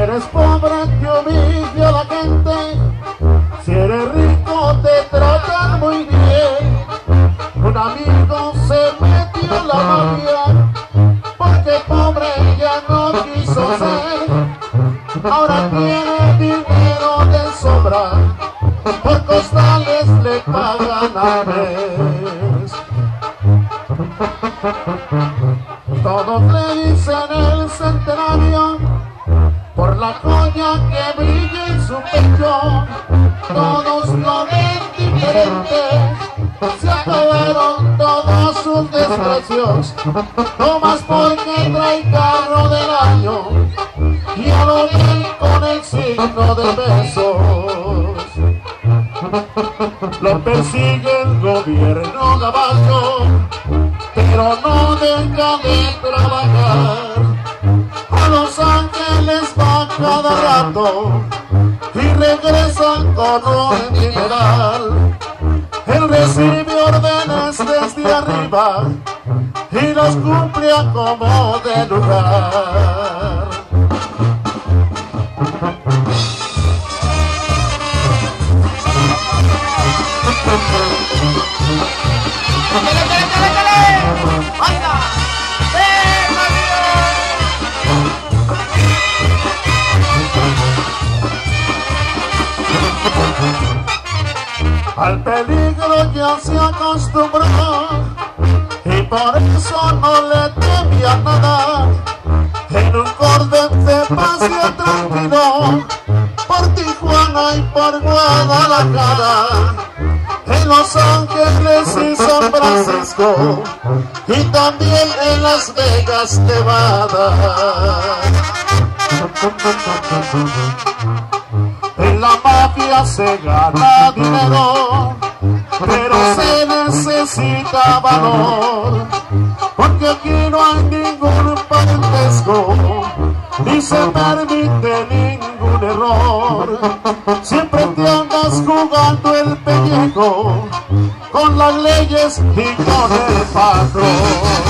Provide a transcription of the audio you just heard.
eres pobre te humilla a la gente, si eres rico te tratan muy bien. Un amigo se metió en la mafia porque pobre ya no quiso ser. Ahora tiene dinero de sobra, por costales le pagan al mes. Todos le dicen el centenario por la joya que brilla en su pecho. Todos lo ven diferente, se acabaron todos sus desprecios, no más porque trae carro del año y a lo ven con el signo de pesos. Lo persigue el gobierno gabacho, pero no deja de trabajar. A Los Ángeles va cada rato y regresa con un dineral. Él recibe órdenes desde arriba y las cumple a como de lugar. Al peligro ya se acostumbró y por eso no le temía nada. En un cordón se pasea tranquilo por Tijuana y por Guadalajara, en Los Ángeles y San Francisco y también en Las Vegas, Nevada. En la mafia se gana dinero, pero se necesita valor, porque aquí no hay ningún parentesco, ni se permite ningún error. Siempre te andas jugando el pellejo con las leyes y con el patrón.